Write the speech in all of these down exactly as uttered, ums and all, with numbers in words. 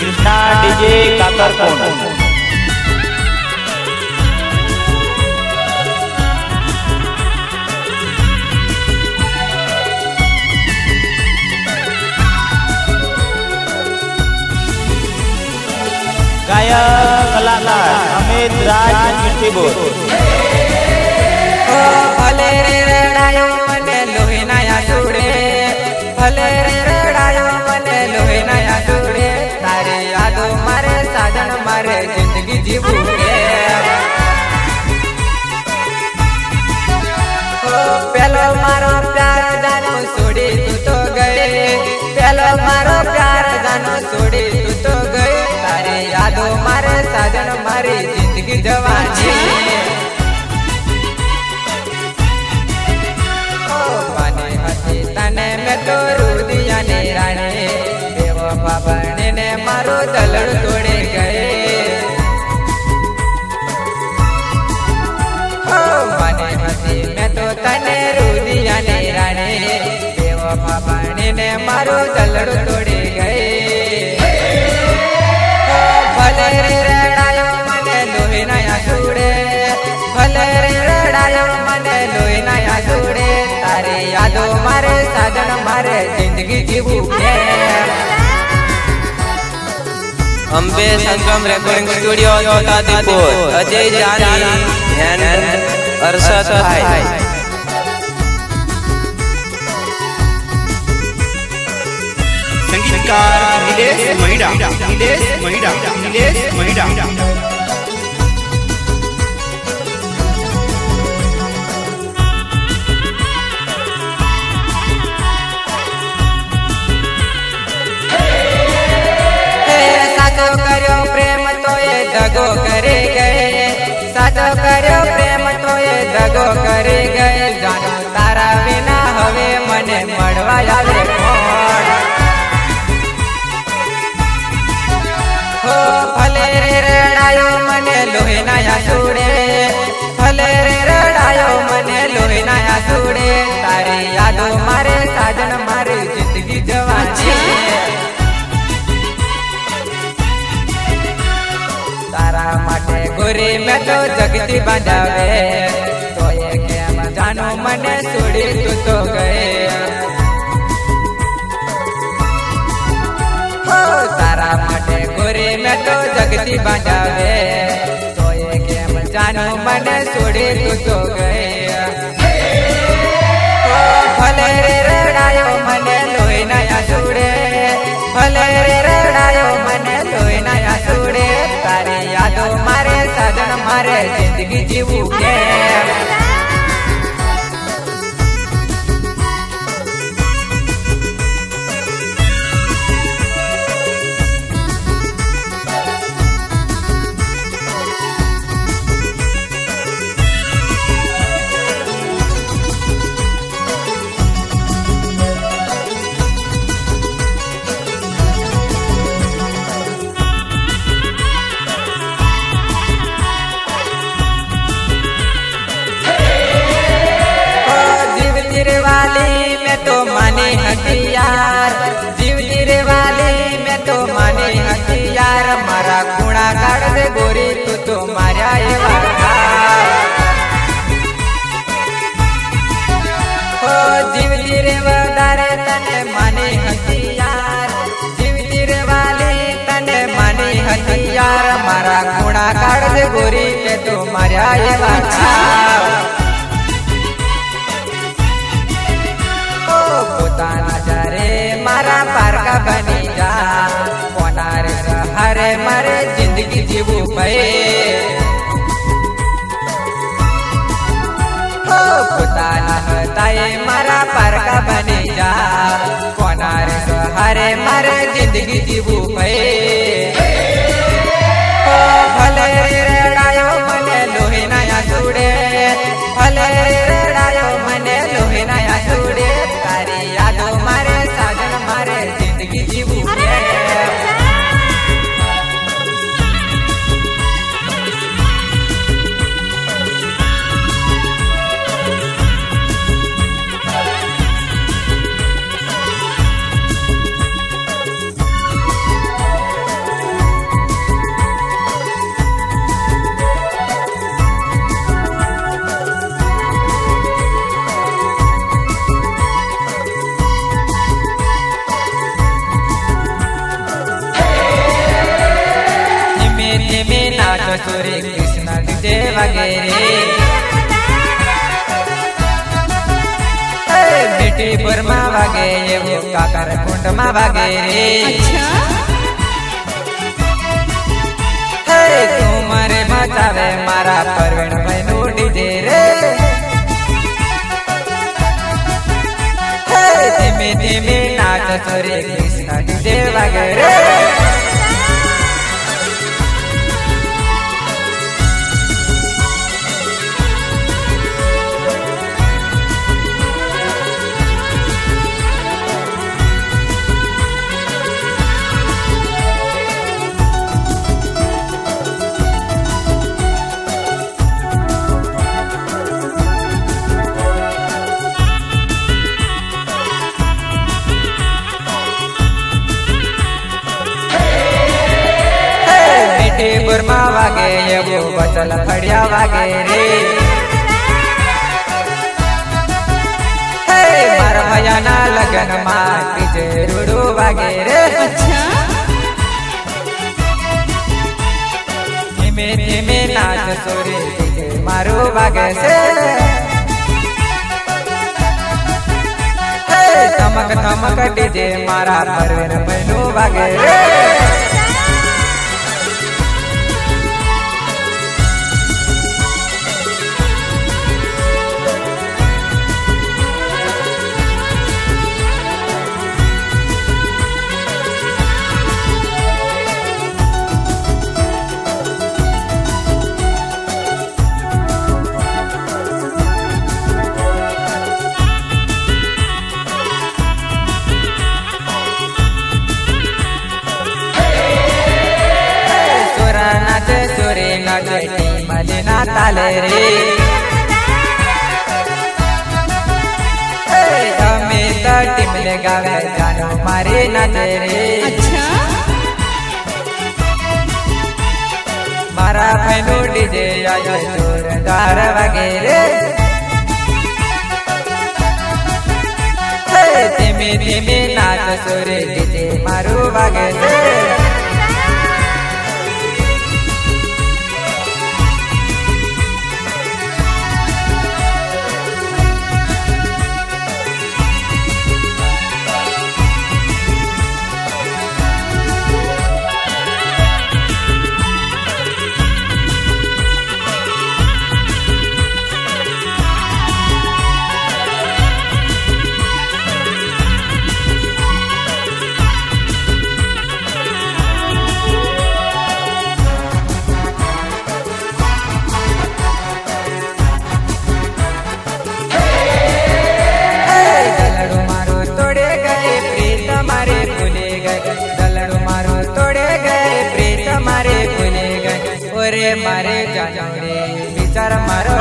Krishna DJ काकरकोट। गायक कलाकार अमित राज मिठीबोर। भले रे रडायो मने लोहे नया सुड़े, भले रे रडायो मने लोहे नया सुड़े, तारे यादों मारे साजन मारे जिंदगी जीवू के। पहलो मारो प्यार जानो छोड़ी तू तो गए, पहलो मारो प्यार जानो छोड़ी तू तो गए, तारे यादों मारे साजन मारी जिंदगी जवानी। तने में तो रुदिया ने रानी बेवफा बने ने मारो दलड़ तोड़े गए। ओ मने हसी में तो तने रुदिया ने रानी बेवफा बने ने मारो दलड़ तोड़े गए। भले रे रडायो मने लोहे नया सुड़े, भले रे रडायो मने लोहे नया सुड़े, तारे यादों मारे साजन मारे जिंदगी जीवू के। Ambe Sangam recording studio Chhotadipur. Ajay Jani and Arshad भाई। संगीतकार नीलेश महिड़ा, नीलेश महिड़ा, नीलेश महिड़ा। साचो करो प्रेम तो ये दगो करे गए, साचो करो प्रेम तो ये दगो करे गए, जानो तारा बिना हवे मने मड़वा आवे कोण। हो भले रे रडायो मने लोहे नया सुड़े, भले रे रडायो मने लोहे नया सुड़े, तारी यादों मारे साजन मारे जिंदगी जवानी। तारा माटे गोरी में तो जगती बंधावे, तो ये केम जानो मने सुड़ी तू तो गए। हो तारा माटे गोरी में तो जगती बंधावे, तो ये केम जानो मने सुड़ी तू तो गए। हो भले रे रडायो मने लोहे नया सुड़े, भले रे रडायो मने लोहे नया सुड़े, तारे यादों मारे साजन मारे जिंदगी जीवू के। वाली में तो माने हथियार, जीव तेरे वाली में तो माने हथियार, मारा खूणा काढ़ दे गोरी तू तो मारा ये वाला। हो जीव तेरे वदारे तने माने हथियार, जीव तेरे वाली तने माने हथियार, मारा खूणा काढ़ दे गोरी के तो मारा ये वाला। पोताना जरे मारा पार का बनी जा, कोनार हरे मरे जिंदगी जीवू पे। पोताना हताए मारा पार का बनी जा, कोनार हरे मरे जिंदगी जीवू पे। भले रे रडायो मने लोहे नया सुड़े, भले रे रडायो मने लोहे नया सुड़े, तारी यादों मारे साजन मारे जिंदगी जीवू के। सूर्य कृष्ण डीजे वगैरे बेटीपुर में वागे ये वो काकर कुंड में वगैरे तुम्हारे मचावे मारा परवीन बहनू डीजे रे धीमे धीमे नाच सूर्य कृष्ण डीजे वगैरे बुरमा वागे ये वो बचल फड़िया वागे रे मार भया ना लगन मार डीजे रुडू वागे रे धीमे धीमे नाच सूर्य डीजे मारू वागे से धमक धमक डीजे मारा परवीन बहनू वागे रे सूर्य नाचे मलिना ताले रे हमें तो टीम ले गावे जानो मारे नाचे रे मारा बहनू डीजे आयो जोरदार वगैरे धीमे धीमे नाच सूर्य डीजे मारू वगैरे मारे जानो रे विचार मारो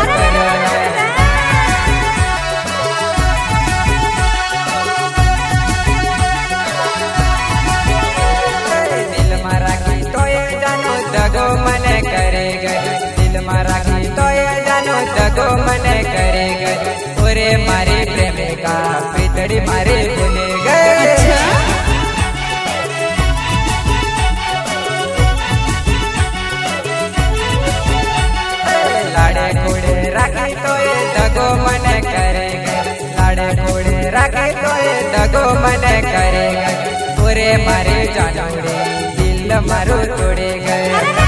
दिल मारा की तो ये जानो दगो मने करेगा दिल मारा की तो ये जानो दगो मने करेगा ओरे मारे प्रेम का पितड़ी मारे भूलेगा राखी तो ये दगो मने करेगा लाड़े घोड़े राखी तो ये दगो मने करेगा पूरे मारे जानो रे दिल मारो तोड़े गए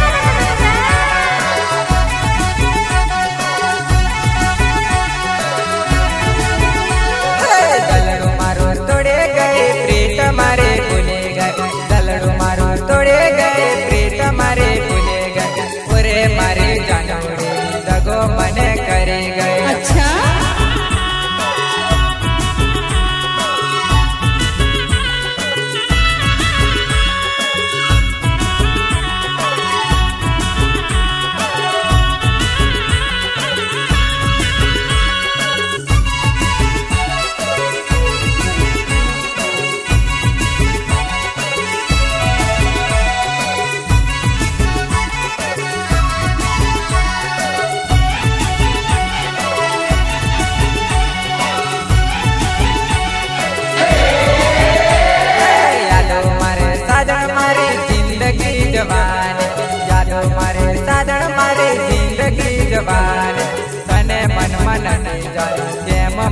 दलड़ो मारो तोड़े गए प्रीत मारे भूले गए दलड़ो मारो तोड़े गए प्रीत मारे भूले गए पूरे मारे जानो रे दगो मने करे गए अच्छा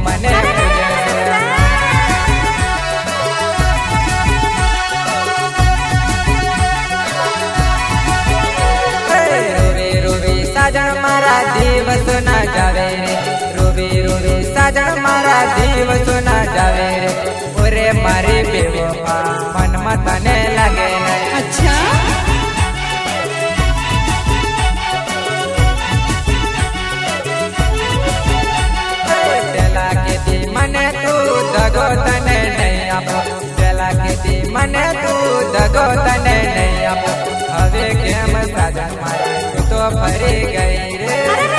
મને પૂજે રોવે રોવે સાજણ મારા દિવસો ના જાવે રે રોવે રોવે સાજણ મારા દિવસો ના જાવે રે ઓરે મારી બેવફા મનમાં તને લાગે ને अच्छा પેલા કીધી મને તું દગો તને નહીં આપો પેલા કીધી મને તું દગો તને નહીં આપો હવે કેમ સાજણ મારે તું તો ફરી ગઈ રે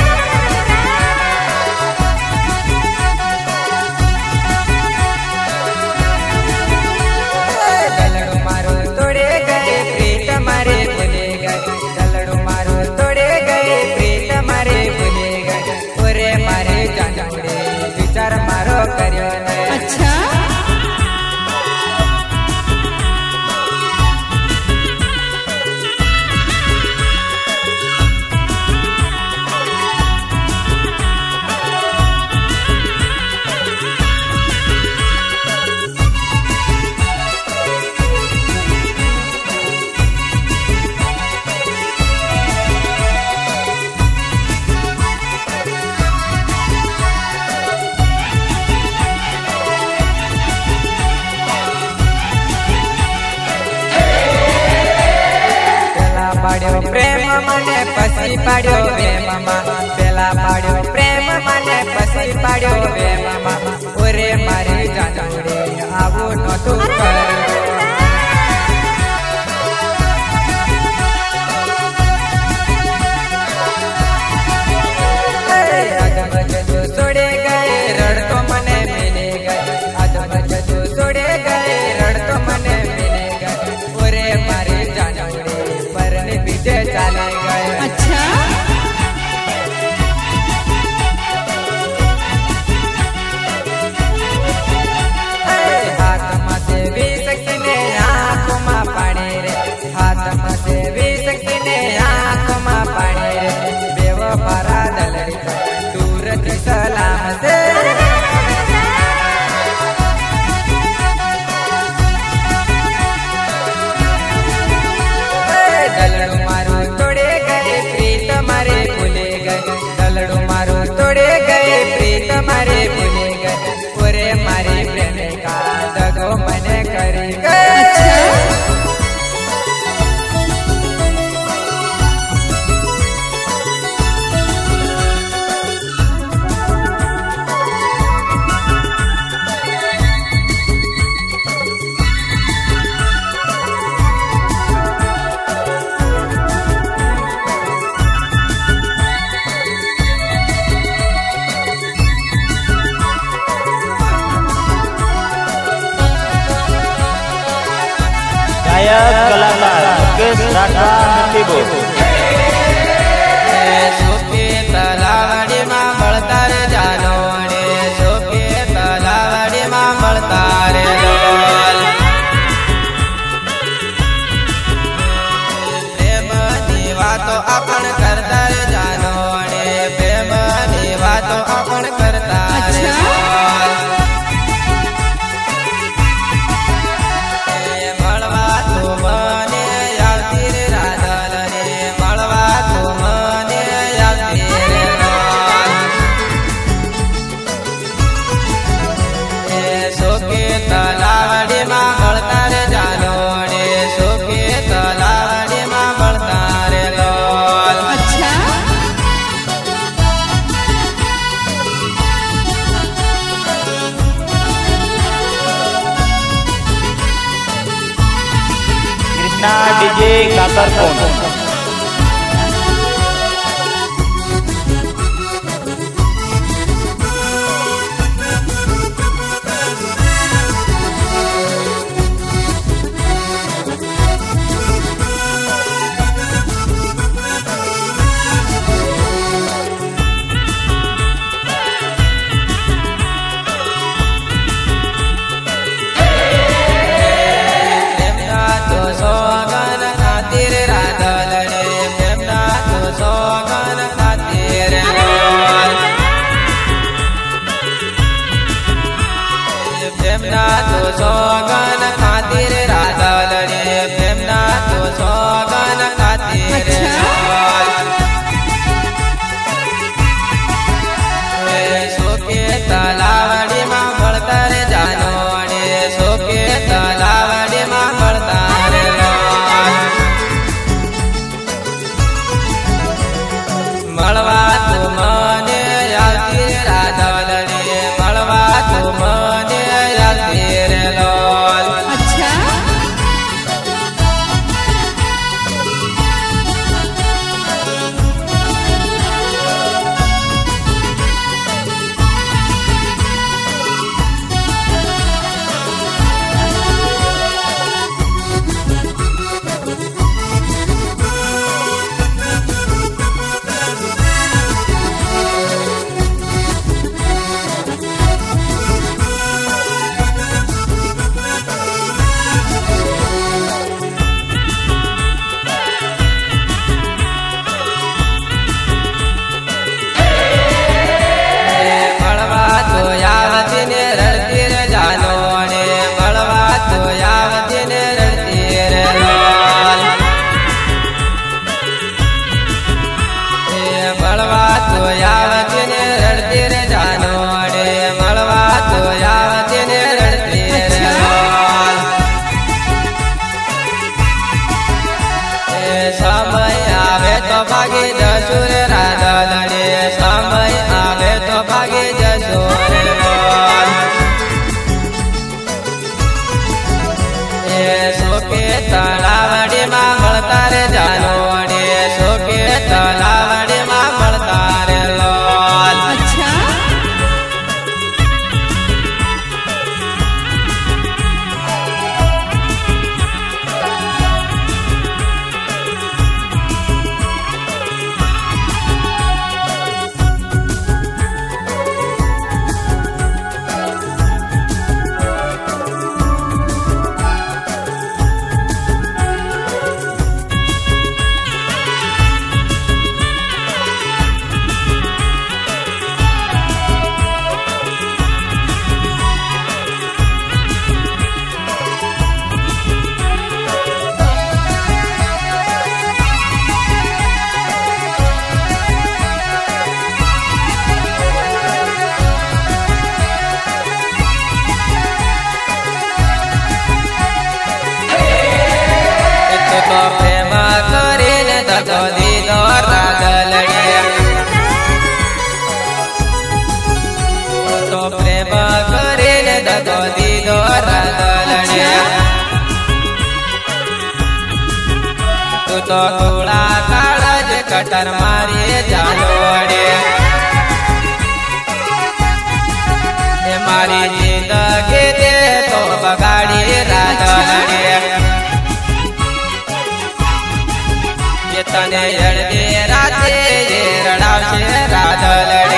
ગલડું મારું તોડે ગઈ પ્રીત મારે ભૂલી ગઈ ગલડું મારું તોડે ગઈ પ્રીત મારે ભૂલી ગઈ ઓરે મારે જાનડે વિચાર મારો કર્યો ને अच्छा પાડ્યો પ્રેમ મને પછી પાડ્યો બે મામા પેલા પાડ્યો પ્રેમ મને પછી પાડ્યો બે મામા ઓરે મારી જાનડે આવું નહોતું કર્યું આદમ જજો છોડે ગયે રડતો મને મિલે ગઈ આદમ જજો છોડે ગયે રડતો મને મિલે ગઈ ઓરે મારી જાનડે પરને બીજે ચાલે ગયે अच्छा હાથમાં સેવી શક્તિને આંખોમાં પાણી રે હાથમાં સેવી શક્તિને આંખોમાં પાણી રે બેવફા દલડી દૂરથી સલામ છે દલડું મારું તોડે ગઈ પ્રીત મારે ભૂલી ગઈ દલડું મારું તોડે ગઈ પ્રીત મારે ભૂલી ગઈ ઓરે મારી પ્રેમિકા દગો મને કરી ગઈ गायक कलाकार मुकेश राठवा मिट्टीबोर सोके तलावाड़ी मां મળતા રે જાનોડે સોકે તલાવાડી માં મળતા રે ડોલ પ્રેમની વાતો આપણ કરતા રે જાનોડે પ્રેમની વાતો આપણ કરતા રે ડોલ મળવા તો મને આવતી રે રાધલ રે મળવા તો મને આવતી રે ડોલ એ સોકે તલાવાડી માં મળતા રે જાનોડે સોકે તલાવાડી માં મળતા રે ડોલ अच्छा कृष्णा डीजे काकरकोन પ્રેમના તો સોગન ખાતીર રાધલ समय आवे तो भागी जसुर राधलड़े समय आवे तो भागी जसुर सोके तलावड़ी मां મળતા रे जानोड़े सोके तलावड़ी मां મળતા रे लोल अच्छा तो प्रेम करीने धको दीदो राधलड़े तो प्रेम करीने धको दीदो राधलड़े तू तो थोड़ा काळज कटर मारी जानोड़े मारी जिंदगी दे तो बगाड़ी राधलड़े तने अड़दे राते रड़ावशे राधलड़े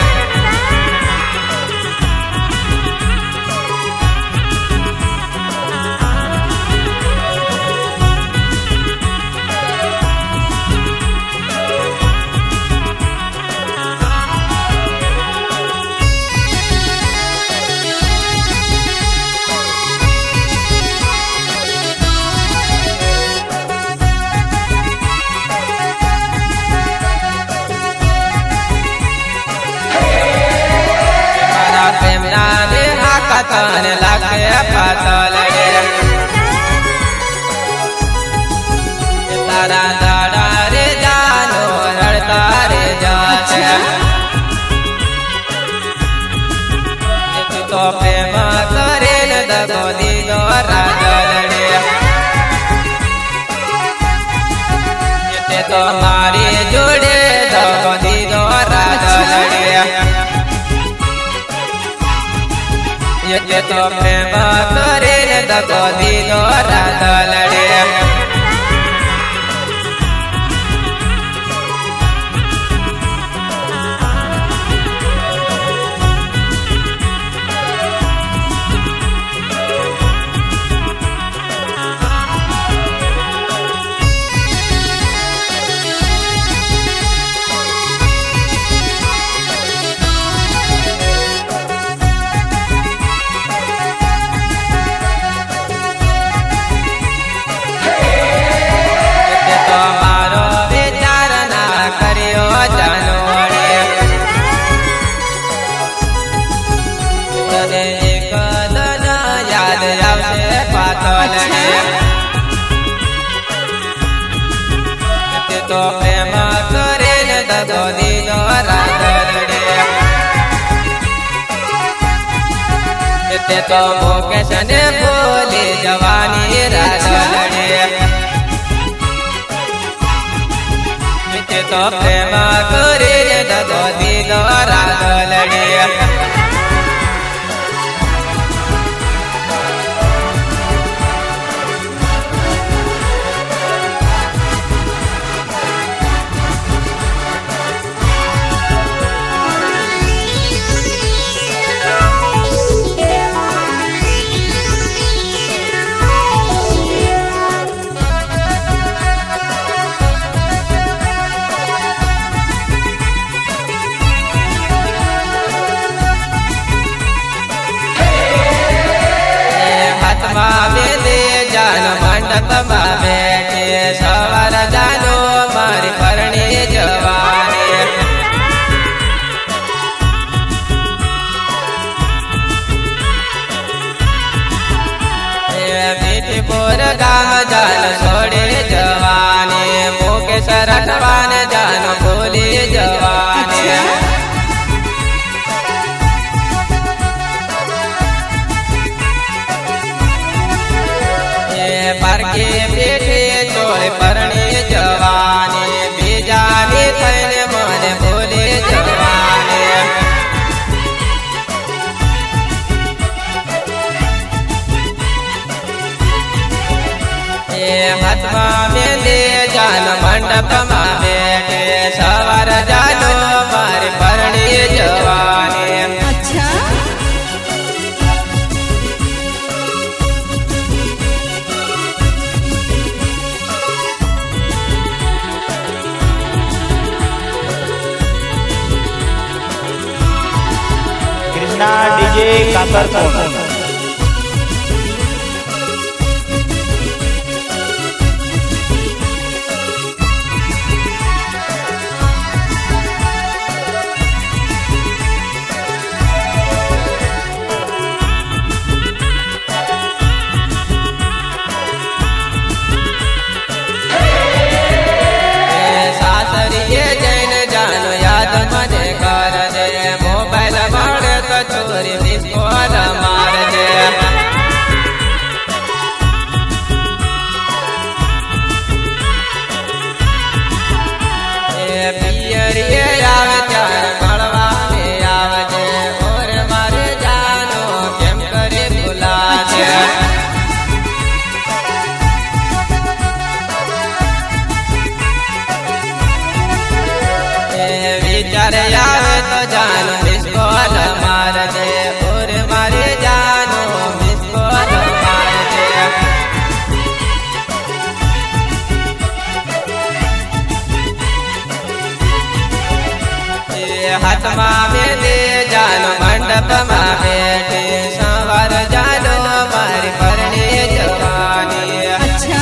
कतन लागे पातलड़े तारा दाड़ा रे जानो रड़ता रे जाते तो प्रेम करेन दगो दीदो राधलड़े ते तो मारी जोड़े दगो दीदो राधलड़े ये तो प्रेम करेने दगो दीदो राधलड़े तो प्रेम करेने दगो दीदो राधलड़े ते तो मुकेश ने बोली जवानी राधलड़े ते तो प्रेम करेने दगो दीदो राधलड़े बैठे सवार जानो मारी परणी जवानी मीठीपुर गाम जान छोड़े जवानी पारके पेठे चोर परणे जवाने बेजाने थैने मन बोले जवाने हाथमा में ले जान मंडप में बैठे सवार जानो मारे परणे जवाने अच्छा कृष्णा डीजे काकरकोन। चोरी बिस्कोल मार दे पियरिए आवे चार मड़वा में आवजे और मारे जानो केम करे बुला दे विचार आवे तो जानो बिस्कोल मार दे और मारे जानो बिस्कोल मार दे हाथमा में ले जानो मंडप में बैठे सवार जानो मारे परणे जवानी अच्छा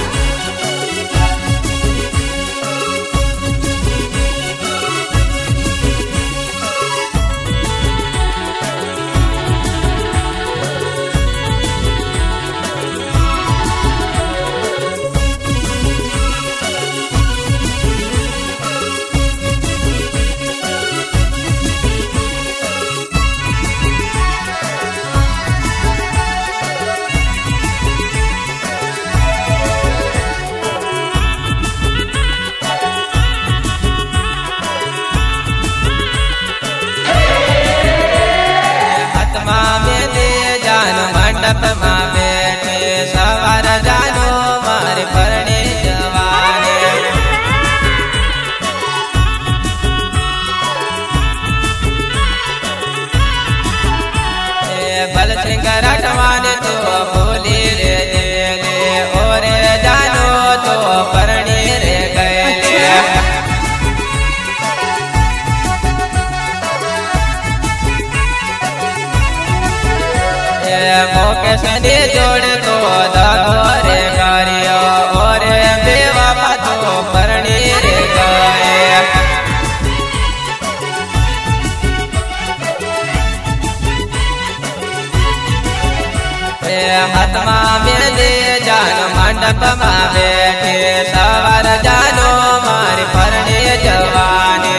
मंडप में बैठे सवार जानो मारे परणे जवाने बल सिंह रटवाने तो बोली रे दे और जानो तो परणे रे गए मोके सने जोड़ तो दारे गारिया और बेवा तो परणे रे गए हाथमा में ले जान मंडप में बैठे सवार जानो मारे परणे जवाने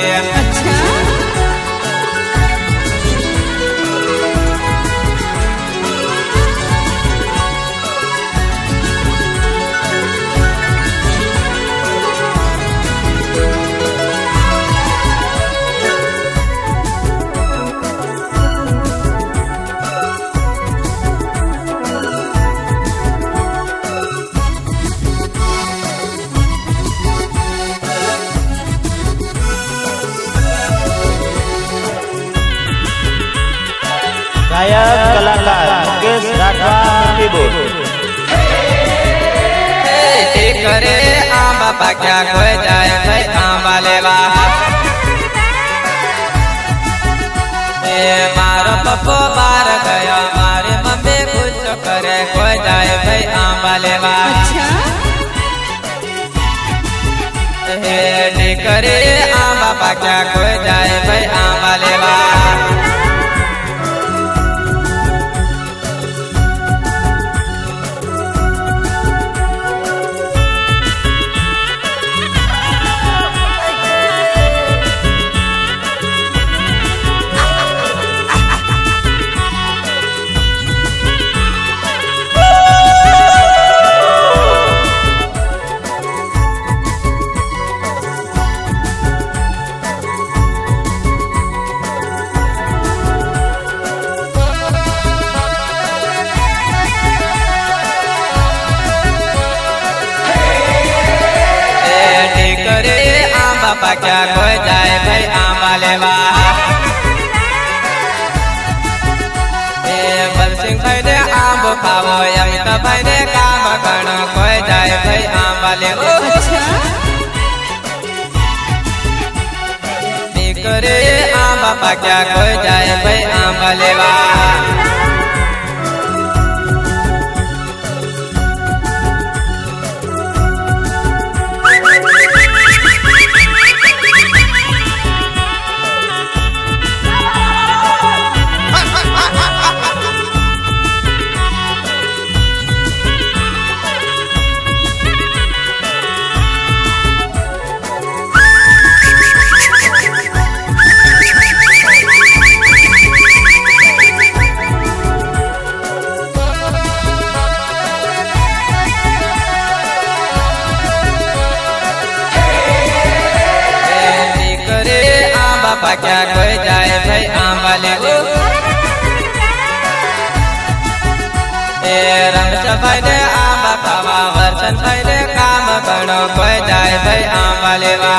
गायक कलाकार मुकेश राठवा मिट्टीपुर। करे आम बापा क्या कोई जाए भाई आम लेवा मारो पप्पो मार गया मारे मम्मी कुछ करे कोई जाए भाई आम लेवा करे आम बापा क्या कोई जाए भाई आम लेवा बापा क्या कोई जाए भाई आंबा लेवा बल सिंह भाई ने आंब खावो अमित भाई ने काम करो कोई जाए भाई आंबा लेवा करे आम बापा क्या कोई जाए भाई आंबा लेवा बापा क्या कोई जाए भाई आंबा लेवा रमेश भाई ने आंबा खावा वर्षन भाई ने काम करो कोई जाए भाई आंबा लेवा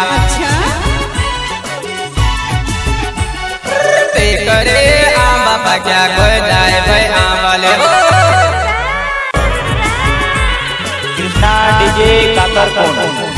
करे आम बापा क्या कोई जाए भाई आंबा लेवा कृष्णा डीजे काकरकोन।